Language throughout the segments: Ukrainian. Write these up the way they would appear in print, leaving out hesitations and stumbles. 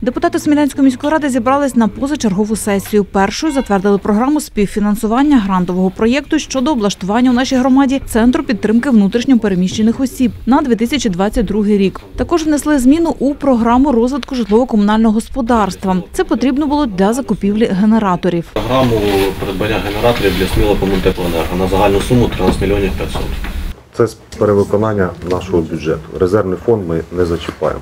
Депутати Смілянської міської ради зібрались на позачергову сесію. Першою затвердили програму співфінансування грантового проєкту щодо облаштування у нашій громаді Центру підтримки внутрішньо переміщених осіб на 2022 рік. Також внесли зміну у програму розвитку житлово-комунального господарства. Це потрібно було для закупівлі генераторів. Програму придбання генераторів для Сміла-Комунтеплоенерго на загальну суму 13 мільйонів 500. Це з перевиконання нашого бюджету. Резервний фонд ми не зачіпаємо.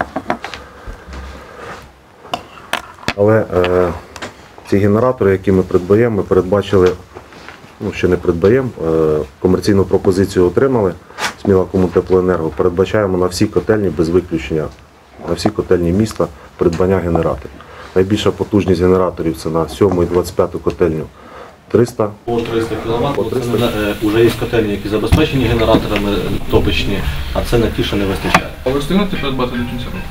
Але ці генератори, які ми придбаємо, ми передбачили, ще не придбаємо, комерційну пропозицію отримали, Сміла-Комунтеплоенерго, передбачаємо на всі котельні без виключення, на всі котельні міста придбання генераторів. Найбільша потужність генераторів це на 7 і 25 котельню 300. По 300 кВт, це вже є котельні, які забезпечені генераторами топочні, а це на ті, що не вистачає. А ви встигнете придбати до кінця року?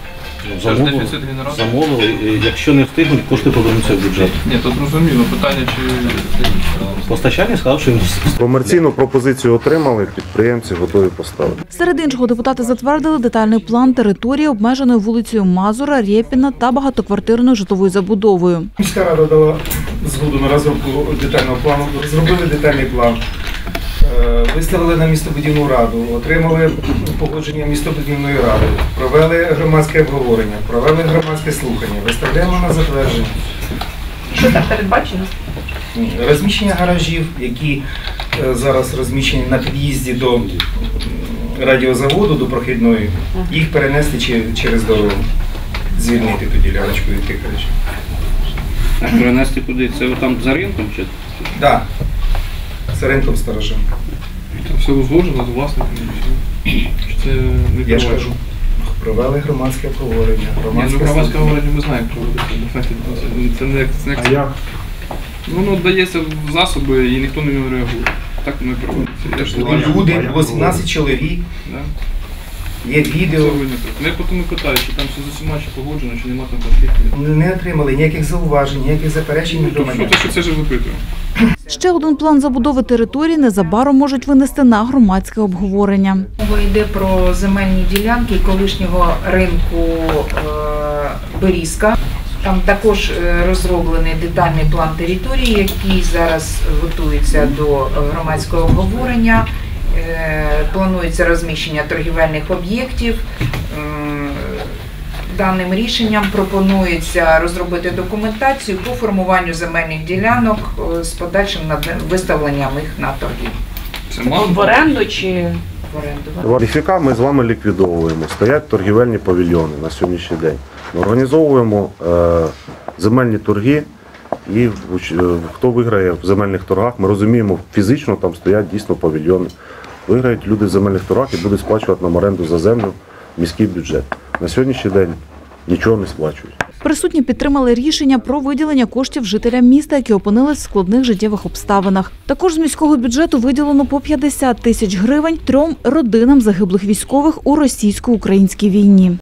Замовили, якщо не встигнуть, кошти повернуться в бюджет. Ні, тут зрозуміло, питання чи... Постачальник сказав, що Комерційну пропозицію отримали, підприємці готові поставити. Серед іншого, депутати затвердили детальний план території, обмеженої вулицею Мазура, Рєпіна та багатоквартирною житловою забудовою. Міська рада дала згоду на розробку детального плану, зробили детальний план, виставили на містобудівну раду, отримали погодження містобудівної ради, провели громадське обговорення, провели громадське слухання, виставляємо на затвердження. Що там передбачено? Розміщення гаражів, які зараз розміщені на під'їзді до радіозаводу, до прохідної, їх перенести через дорогу, звільнити ту діляночку від тих гаражів. А перенести куди? Це там за ринком чи? Так, з ринком сторожем. Там все узгоджено з власниками? Чи це не Я ж кажу, провели громадське обговорення. Громадське обговорення ми знаємо, проводити. Це не А як? Воно дається в засоби і ніхто на нього реагує. Так не проводиться. Люди, 18 чоловік, є відео. Я потім питаю, чи там все з усіма чи погоджено, чи немає там конфліктів. Не отримали ніяких зауважень, ніяких заперечень від громадян. Це ж запитуємо. Ще один план забудови території незабаром можуть винести на громадське обговорення. Мова йде про земельні ділянки колишнього ринку Берізка. Там також розроблений детальний план території, який зараз готується до громадського обговорення. Планується розміщення торгівельних об'єктів. Даним рішенням пропонується розробити документацію по формуванню земельних ділянок з подальшим виставленням їх на торгівлю. В оренду чи в оренду? Варифіка ми з вами ліквідовуємо. Стоять торгівельні павільйони на сьогоднішній день. Ми організовуємо земельні торги і хто виграє в земельних торгах, ми розуміємо, фізично там стоять дійсно павільйони. Виграють люди в земельних торгах і будуть сплачувати нам оренду за землю в міський бюджет. На сьогоднішній день нічого не сплачують. Присутні підтримали рішення про виділення коштів жителям міста, які опинились в складних життєвих обставинах. Також з міського бюджету виділено по 50 тисяч гривень 3 родинам загиблих військових у російсько-українській війні.